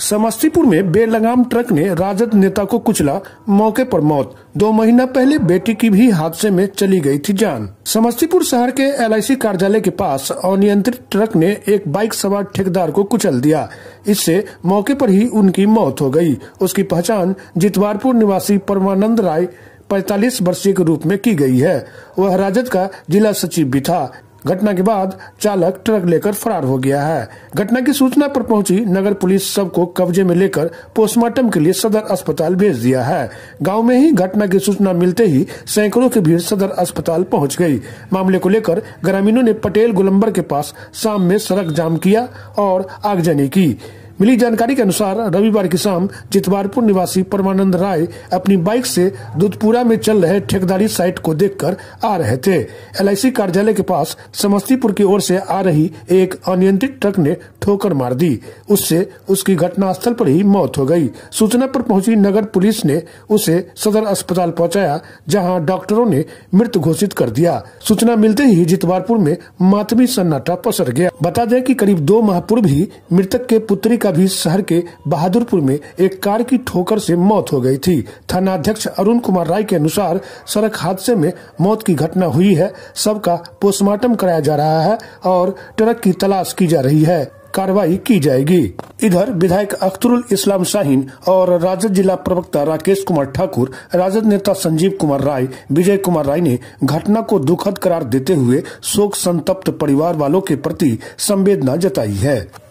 समस्तीपुर में बेलगाम ट्रक ने राजद नेता को कुचला, मौके पर मौत। 2 महीना पहले बेटी की भी हादसे में चली गई थी जान। समस्तीपुर शहर के LIC कार्यालय के पास अनियंत्रित ट्रक ने एक बाइक सवार ठेकेदार को कुचल दिया। इससे मौके पर ही उनकी मौत हो गई। उसकी पहचान जितवारपुर निवासी परमानंद राय 45 वर्षीय के रूप में की गई है। वह राजद का जिला सचिव भी था। घटना के बाद चालक ट्रक लेकर फरार हो गया है। घटना की सूचना पर पहुंची नगर पुलिस शव को कब्जे में लेकर पोस्टमार्टम के लिए सदर अस्पताल भेज दिया है। गांव में ही घटना की सूचना मिलते ही सैकड़ों की भीड़ सदर अस्पताल पहुंच गई। मामले को लेकर ग्रामीणों ने पटेल गोलंबर के पास शाम में सड़क जाम किया और आगजनी की। मिली जानकारी के अनुसार रविवार की शाम जितवारपुर निवासी परमानंद राय अपनी बाइक से दूधपुरा में चल रहे ठेकेदारी साइट को देखकर आ रहे थे। LIC कार्यालय के पास समस्तीपुर की ओर से आ रही एक अनियंत्रित ट्रक ने ठोकर मार दी। उससे उसकी घटनास्थल पर ही मौत हो गई। सूचना पर पहुंची नगर पुलिस ने उसे सदर अस्पताल पहुंचाया, जहां डॉक्टरों ने मृत घोषित कर दिया। सूचना मिलते ही जितवारपुर में मातमी सन्नाटा पसर गया। बता दें कि करीब 2 माह पूर्व ही मृतक के पुत्री का भी शहर के बहादुरपुर में एक कार की ठोकर से मौत हो गई थी। थाना अध्यक्ष अरुण कुमार राय के अनुसार सड़क हादसे में मौत की घटना हुई है। सबका पोस्टमार्टम कराया जा रहा है और ट्रक की तलाश की जा रही है। कार्रवाई की जाएगी। इधर विधायक अख्तरुल इस्लाम शाहीन और राजद जिला प्रवक्ता राकेश कुमार ठाकुर, राजद नेता संजीव कुमार राय, विजय कुमार राय ने घटना को दुखद करार देते हुए शोक संतप्त परिवार वालों के प्रति संवेदना जताई है।